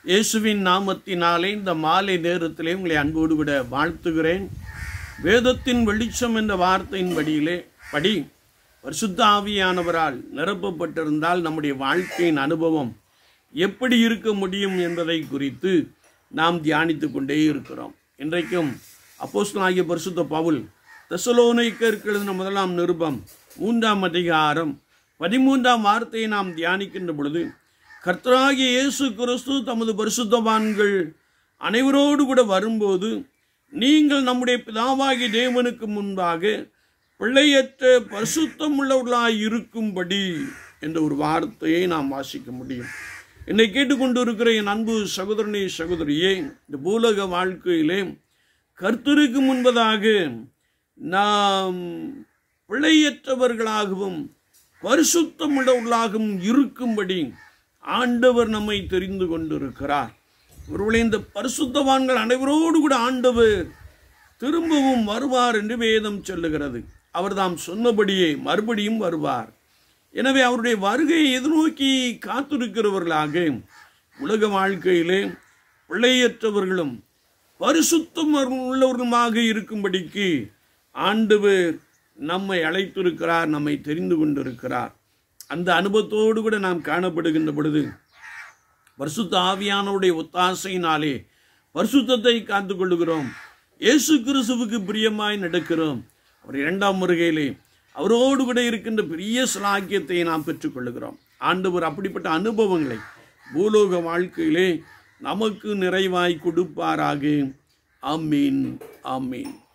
இயேசுவின் நாமத்தினாலே இந்த மாலை நேரத்திலே உங்களை அன்போடு விட வாழ்த்துகிறேன். வேதத்தின் வெளிச்சம் என்ற வார்த்தையின் படி பரிசுத்த ஆவியானவரால் நிரப்பப்பட்டிருந்தால் நம்முடைய வாழ்க்கையின் அனுபவம் எப்படி இருக்க முடியும் என்பதை குறித்து நாம் தியானித்து கொண்டே இருக்கிறோம். இன்றைக்கும் அப்போஸ்தலனாகிய பரிசுத்த பவுல் தெசலோனிக்கருக்கு எழுதின முதலாம் நிருபம் 3ஆம் அதிகாரம் 13ஆம் வார்த்தையை நாம் தியானிக்கின்ற பொழுது, கர்த்தராகிய இயேசு கிறிஸ்து தமது பரிசுத்தவான்கள் அனைவரோடு கூட வரும்போது நீங்கள் நம்முடைய பிதாவாகிய தேவனுக்கு முன்பாக பிள்ளையற்ற பரிசுத்தம் உள்ளவர்களாய் இருக்கும்படி என்ற ஒரு வார்த்தையை நாம் வாசிக்க முடியும். என்னை கேட்டுக்கொண்டு இருக்கிற என் அன்பு சகோதரனே சகோதரியே, இந்த பூலோக வாழ்க்கையிலே கர்த்தருக்கு முன்பதாக நாம் பிழையற்றவர்களாகவும் பரிசுத்தம் உள்ளவர்களாகவும் இருக்கும்படி ஆண்டவர் நம்மை தெரிந்து கொண்டிருக்கிறார். ஒருவேளை இந்த பரிசுத்தவான்கள் அனைவரோடு கூட ஆண்டவர் திரும்பவும் வருவார் என்று வேதம் சொல்லுகிறது. அவர் தாம் சொன்னபடியே மறுபடியும் வருவார். எனவே அவருடைய வருகையை எதிர்நோக்கி காத்திருக்கிறவர்களாக உலக வாழ்க்கையிலே பிழையற்றவர்களும் பரிசுத்தம் உள்ளவர்களுமாக இருக்கும்படிக்கு ஆண்டவர் நம்மை அழைத்திருக்கிறார், நம்மை தெரிந்து கொண்டிருக்கிறார். அந்த அனுபவத்தோடு கூட நாம் காணப்படுகின்ற பொழுது பரிசுத்த ஆவியானவருடைய ஒத்தாசையினாலே பரிசுத்தத்தை காத்துக் கொள்ளுகிறோம். இயேசு கிறிஸ்துவுக்கு பிரியமாய் நடக்கிறோம். அவர் 2ஆம் வருகையிலே அவரோடு கூட இருக்கின்ற பெரிய சிலாக்கியத்தை நாம் பெற்றுக்கொள்ளுகிறோம். ஆண்டவர் அப்படிப்பட்ட அனுபவங்களை பூலோக வாழ்க்கையிலே நமக்கு நிறைவாய் கொடுப்பாராக. ஆமீன், ஆமீன்.